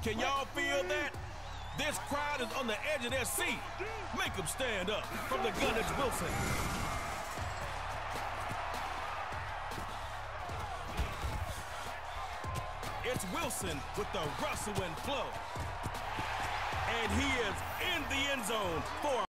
Can y'all feel that? This crowd is on the edge of their seat. Make them stand up. From the gun, it's Wilson. It's Wilson with the rustle and flow. And he is in the end zone for